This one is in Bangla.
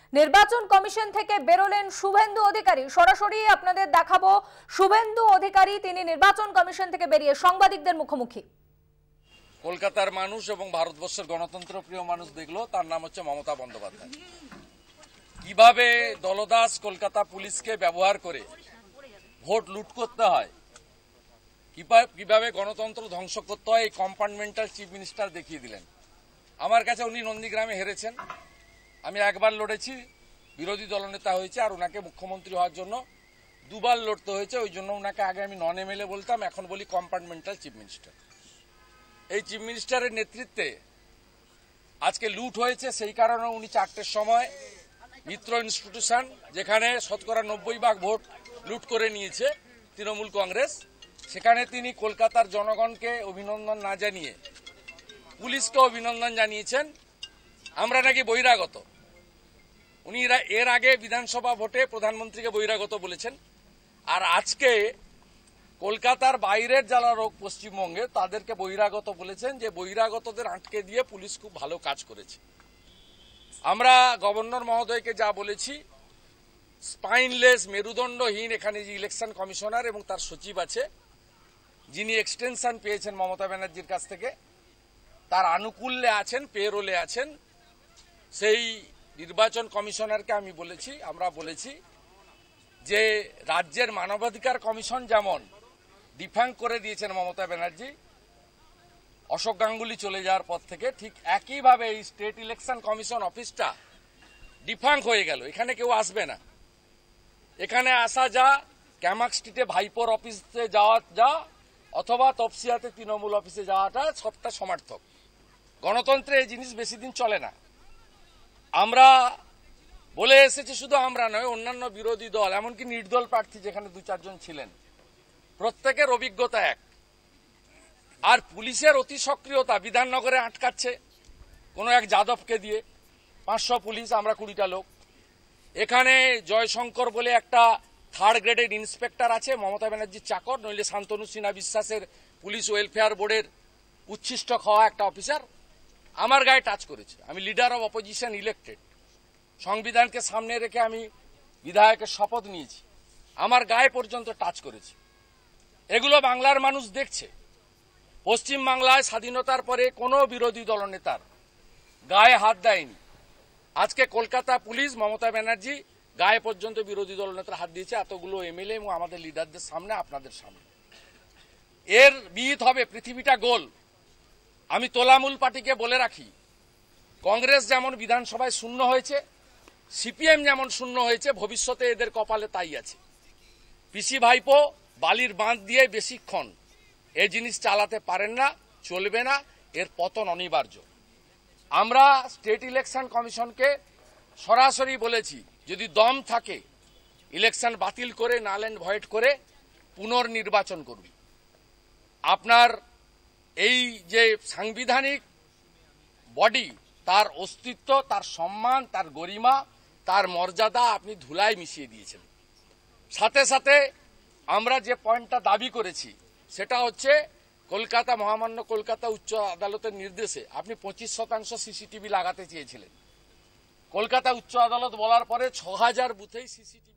নির্বাচন কমিশন থেকে বেরোলেন শুভেন্দু অধিকারী। সরাসরি আপনাদের দেখাবো শুভেন্দু অধিকারী, তিনি নির্বাচন কমিশন থেকে বেরিয়ে সাংবাদিকদের মুখোমুখি। কলকাতার মানুষ এবং ভারতবর্ষের গণতন্ত্র প্রিয় মানুষ দেখলো, তার নাম হচ্ছে মমতা বন্দ্যোপাধ্যায়। কিভাবে দলদাস কলকাতা পুলিশকে ব্যবহার করে ভোট লুট করতে হয়, কিভাবে গণতন্ত্র ধ্বংস করতে হয়, এই কম্পার্টমেন্টাল চিফ মিনিস্টার দেখিয়ে দিলেন। আমার কাছে উনি নন্দীগ্রামে হেরেছেন, আমি একবার লড়েছি, বিরোধী দলনেতা হয়েছে, আর ওনাকে মুখ্যমন্ত্রী হওয়ার জন্য দুবার লড়তে হয়েছে। ওই জন্য ওনাকে আগে আমি নন এমএলএ বলতাম, এখন বলি কম্পার্টমেন্টাল চিফ মিনিস্টার। এই চিফ মিনিস্টারের নেতৃত্বে আজকে লুট হয়েছে, সেই কারণে উনি 4টের সময় মিত্র ইনস্টিটিউশন, যেখানে শতকরা 90% ভোট লুট করে নিয়েছে তৃণমূল কংগ্রেস, সেখানে তিনি কলকাতার জনগণকে অভিনন্দন না জানিয়ে পুলিশকে অভিনন্দন জানিয়েছেন। আমরা নাকি বহিরাগত। উনি এর আগে বিধানসভা ভোটে প্রধানমন্ত্রীকে বহিরাগত বলেছেন, আর আজকে কলকাতার বাইরের যারা লোক পশ্চিমবঙ্গে তাদেরকে বহিরাগত বলেছেন, যে বহিরাগতদের আটকে দিয়ে পুলিশ খুব ভালো কাজ করেছে। আমরা গভর্নর মহোদয়কে যা বলেছি, স্পাইনলেস, মেরুদণ্ডহীন এখানে যে ইলেকশন কমিশনার এবং তার সচিব আছে, যিনি এক্সটেনশন পেয়েছেন মমতা ব্যানার্জির কাছ থেকে, তার আনুকূল্যে আছেন, পেরোলে আছেন, সেই নির্বাচন কমিশনারকে আমরা বলেছি যে রাজ্যের মানবাধিকার কমিশন যেমন ডিফ্যাঙ্ক করে দিয়েছেন মমতা ব্যানার্জি অশোক গাঙ্গুলি চলে যাওয়ার পর থেকে, ঠিক একইভাবে এই স্টেট ইলেকশন কমিশন অফিসটা ডিফ্যাঙ্ক হয়ে গেল। এখানে কেউ আসবে না, এখানে আসা যা ক্যামাক স্ট্রিটে ভাইপোর অফিসে যাওয়া যা, অথবা তপসিয়াতে তৃণমূল অফিসে যাওয়াটা সবটা সমার্থক। গণতন্ত্রে এই জিনিস বেশি দিন চলে না। আমরা বলে এসেছি, শুধু আমরা নয়, অন্যান্য বিরোধী দল, এমনকি নির্দল প্রার্থী যেখানে 2-4 জন ছিলেন, প্রত্যেকের অভিজ্ঞতা এক। আর পুলিশের অতি সক্রিয়তা, বিধাননগরে আটকাচ্ছে কোনো এক যাদবকে দিয়ে, 500 পুলিশ, আমরা 20টা লোক। এখানে জয়শঙ্কর বলে একটা 3rd গ্রেডের ইন্সপেক্টর আছে, মমতা ব্যানার্জির চাকর, নইলে শান্তনু সিনহা বিশ্বাসের পুলিশ ওয়েলফেয়ার বোর্ডের উচ্ছিষ্ট খাওয়া একটা অফিসার, আমার গায়ে টাচ করেছে। আমি লিডার অব অপোজিশন ইলেক্টেড, সংবিধানকে সামনে রেখে আমি বিধায়কের শপথ নিয়েছি, আমার গায়ে পর্যন্ত টাচ করেছে। এগুলো বাংলার মানুষ দেখছে। পশ্চিম বাংলায় স্বাধীনতার পরে কোনো বিরোধী দলনেতার গায়ে হাত দেয়নি। আজকে কলকাতা পুলিশ, মমতা ব্যানার্জি গায়ে পর্যন্ত বিরোধী দলনেতার হাত দিয়েছে, এতগুলো এমএলএ এবং আমাদের লিডারদের সামনে, আপনাদের সামনে। এর বিহিত হবে, পৃথিবীটা গোল। আমি তোলামূল পার্টিকে বলে রাখি, কংগ্রেস যেমন বিধানসভায় শূন্য হয়েছে, সিপিএম যেমন শূন্য হয়েছে, ভবিষ্যতে এদের কপালে তাই আছে। পিসি ভাইপো বালির বাঁধ দিয়ে বেশিক্ষণ এই জিনিস চালাতে পারেন না, চলবে না, এর পতন অনিবার্য। আমরা স্টেট ইলেকশন কমিশনকে সরাসরি বলেছি, যদি দম থাকে ইলেকশন বাতিল করে, নাল এন্ড ভয়েড করে পুনর্নির্বাচন করুন। আপনার এই যে সাংবিধানিক বডি, তার অস্তিত্ব, তার সম্মান, তার গরিমা, তার মর্যাদা আপনি ধুলায় মিশিয়ে দিয়েছেন। সাথে সাথে আমরা যে পয়েন্টটা দাবি করেছি, সেটা হচ্ছে কলকাতা, মহামান্য কলকাতা উচ্চ আদালতের নির্দেশে আপনি 25% সিসিটিভি লাগাতে চেয়েছিলেন। কলকাতা উচ্চ আদালত বলার পরে 6000 বুথেই সিসিটিভি